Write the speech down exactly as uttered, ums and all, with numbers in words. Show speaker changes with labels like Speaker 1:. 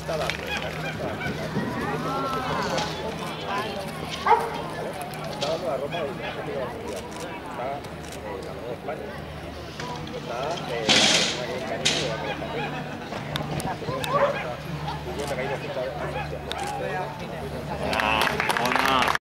Speaker 1: está dando, está dando la Roma de la Mundial. Está eh, la Nueva España. Está eh, la Canina de la Copa. Y yo me he caído junto a la